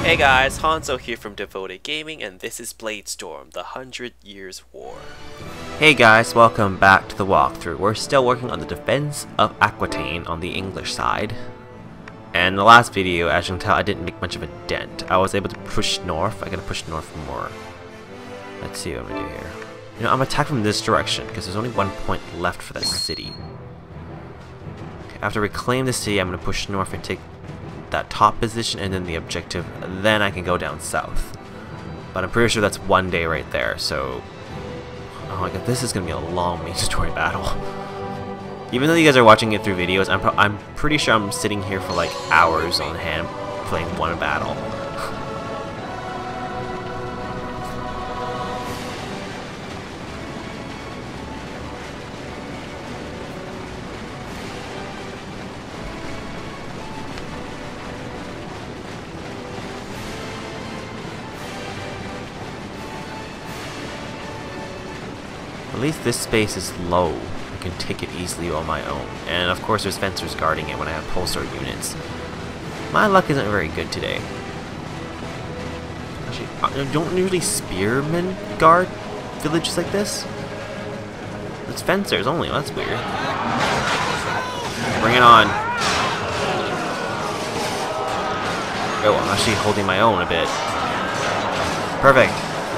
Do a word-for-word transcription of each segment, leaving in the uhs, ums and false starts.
Hey guys, Hanzo here from Devoted Gaming, and this is Bladestorm, the Hundred Years' War. Hey guys, welcome back to the walkthrough. We're still working on the defense of Aquitaine on the English side. And the last video, as you can tell, I didn't make much of a dent. I was able to push north. I gotta push north more. Let's see what I'm gonna do here. You know, I'm attacked from this direction because there's only one point left for that city. Okay, after reclaim the city, I'm gonna push north and take that top position and then the objective. Then I can go down south. But I'm pretty sure that's one day right there. So, oh my god, this is gonna be a long mandatory battle. Even though you guys are watching it through videos, I'm, pro I'm pretty sure I'm sitting here for like hours on hand playing one battle. At least this space is low. I can take it easily on my own. And of course there's fencers guarding it when I have pulsar units. My luck isn't very good today. Actually, don't usually spearmen guard villages like this? It's fencers only. Well, that's weird. Bring it on. Oh, I'm actually holding my own a bit. Perfect.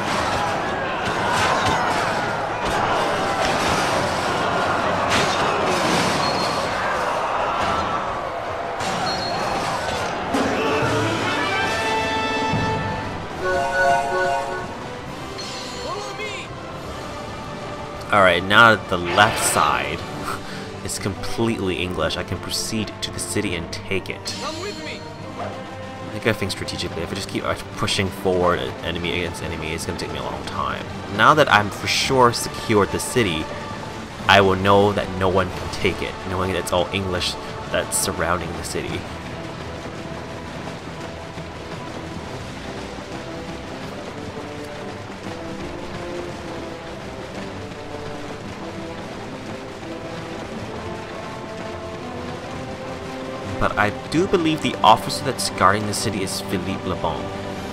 Alright, now that the left side is completely English, I can proceed to the city and take it. Come with me. I gotta think strategically. If I just keep pushing forward enemy against enemy, it's gonna take me a long time. Now that I'm for sure secured the city, I will know that no one can take it, knowing that it's all English that's surrounding the city. But I do believe the officer that's guarding the city is Philippe Le Bon,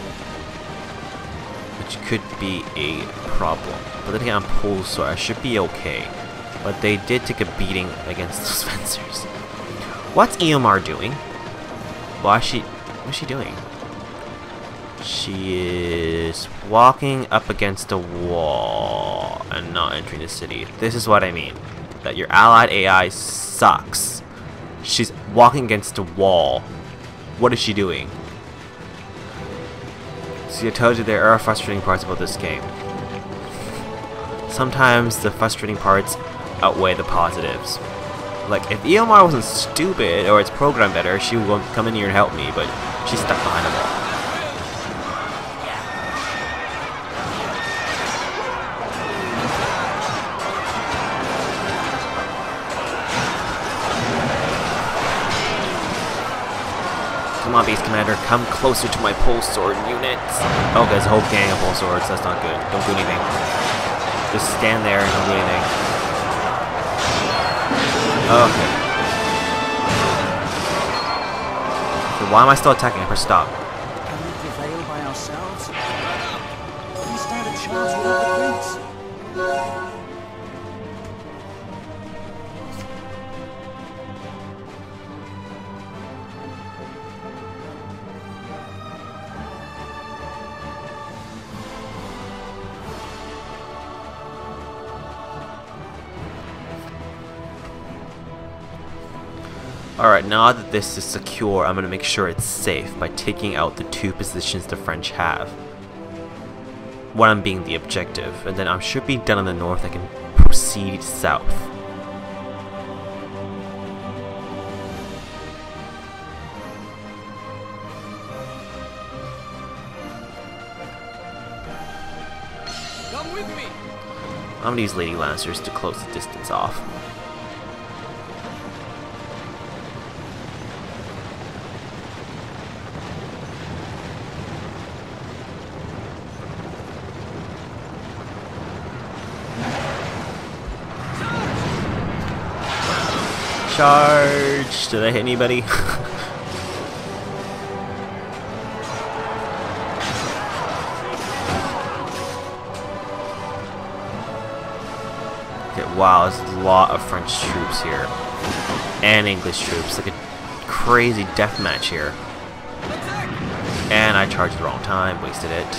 which could be a problem. But then again, I'm pulled, so I should be okay. But they did take a beating against those fencers. What's Eomar doing? Why is she? What's she doing? She is walking up against a wall and not entering the city. This is what I mean. That your allied A I sucks. She's walking against a wall. What is she doing? See, I told you there are frustrating parts about this game. Sometimes the frustrating parts outweigh the positives. Like, if Eomar wasn't stupid or it's programmed better, she would come in here and help me, but she's stuck behind a wall. Come on, Beast Commander, come closer to my pole sword units. Oh, there's a whole gang of pole swords. That's not good. Don't do anything. Just stand there and don't do anything. Okay. So why am I still attacking? I press stop. Can we prevail by ourselves? Can we stand a chance without the prince? Alright, now that this is secure, I'm going to make sure it's safe by taking out the two positions the French have. One being the objective, and then I should be done in the north. I can proceed south. Come with me. I'm going to use Lady Lancers to close the distance off. Charge! Did I hit anybody? Okay, wow, there's a lot of French troops here. And English troops. Like a crazy death match here. And I charged the wrong time, wasted it.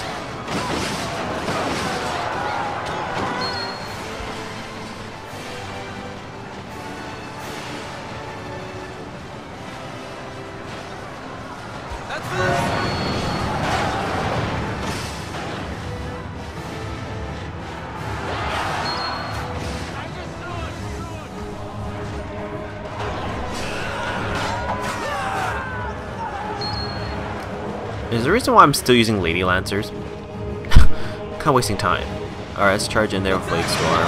Is the reason why I'm still using Lady Lancers? Kind of wasting time. Alright, let's charge in there with Blade Storm.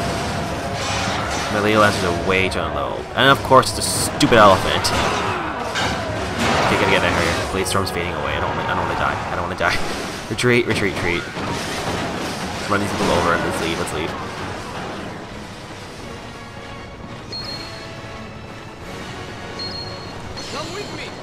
My Lady Lancers are way too low. And of course, the stupid elephant. Okay, gotta get out of here. Blade Storm's fading away. I don't want to I don't want to die. I don't want to die. Retreat, retreat, retreat. Run these people over. Let's leave, let's leave. Come with me.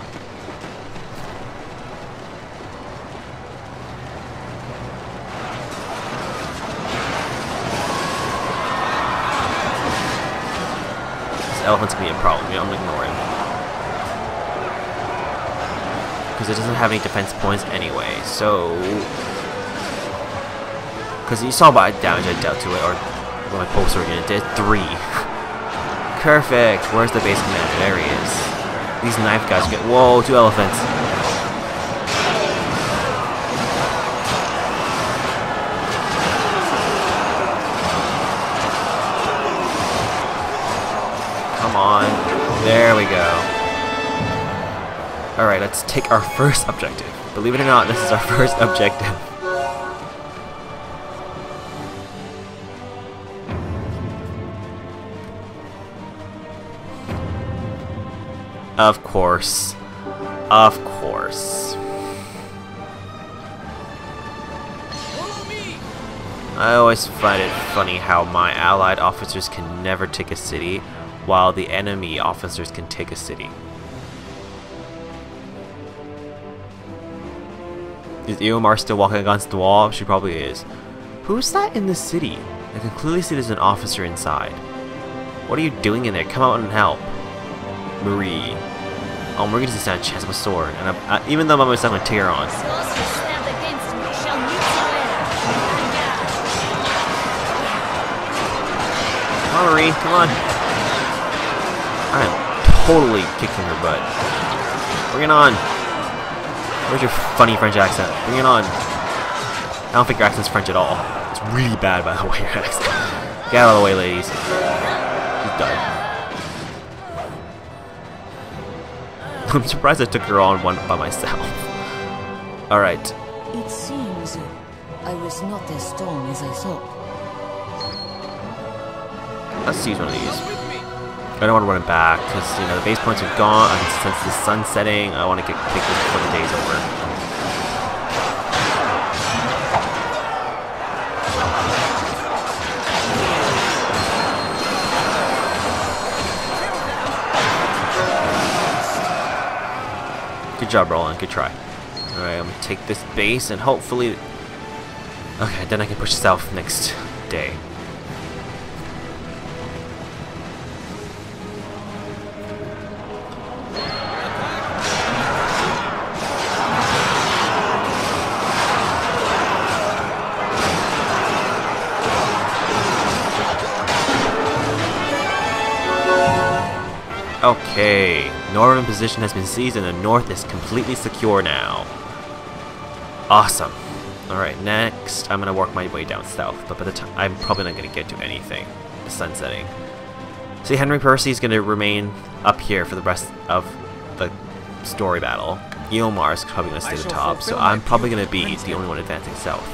Elephant's gonna be a problem. Yeah, I'm gonna ignore him. Because it doesn't have any defense points anyway, so... Because you saw what damage I dealt to it, or what my pulse organ it did. Three. Perfect! Where's the base commander? There he is. These knife guys get... Whoa, two elephants. Come on. There we go. Alright, let's take our first objective. Believe it or not, this is our first objective. Of course. Of course. I always find it funny how my allied officers can never take a city, while the enemy officers can take a city. Is Eomar still walking against the wall? She probably is. Who's that in the city? I can clearly see there's an officer inside. What are you doing in there? Come out and help. Marie. Oh, Marie doesn't stand a chance of a sword. And I, I, even though I'm going to stand with Tyrion. Come on, Marie. Come on. I am totally kicking her butt. Bring it on. Where's your funny French accent? Bring it on. I don't think your accent's French at all. It's really bad, by the way, your accent. Get out of the way, ladies. She's done. I'm surprised I took her on one by myself. Alright. It seems I was not as strong as I thought. Let's use one of these. I don't want to run it back because, you know, the base points are gone, and since the sun's setting, I want to get take this before the day's over. Good job, Roland. Good try. Alright, I'm gonna take this base and hopefully... Okay, then I can push south next day. Okay, northern position has been seized and the north is completely secure now. Awesome. Alright, next I'm gonna work my way down south, but by the time I'm probably not gonna get to anything. The sun setting. See, Henry Percy is gonna remain up here for the rest of the story battle. Eomar is probably gonna stay at the top, so I'm probably gonna be the only one advancing south.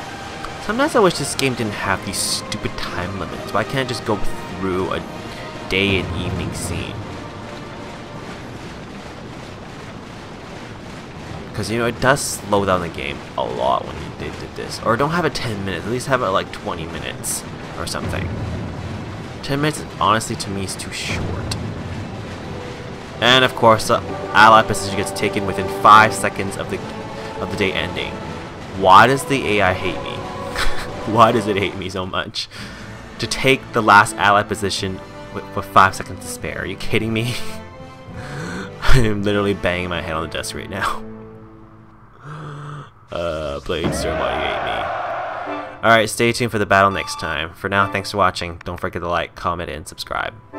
Sometimes I wish this game didn't have these stupid time limits, but I can't just go through a day and evening scene. Because, you know, it does slow down the game a lot when you did, did this. Or don't have it ten minutes, at least have it like twenty minutes or something. ten minutes, honestly, to me, is too short. And, of course, the ally position gets taken within five seconds of the, of the day ending. Why does the A I hate me? Why does it hate me so much? To take the last ally position with, with five seconds to spare. Are you kidding me? I am literally banging my head on the desk right now. Uh, Bladestorm, why you hate me? Alright, stay tuned for the battle next time. For now, thanks for watching. Don't forget to like, comment, and subscribe.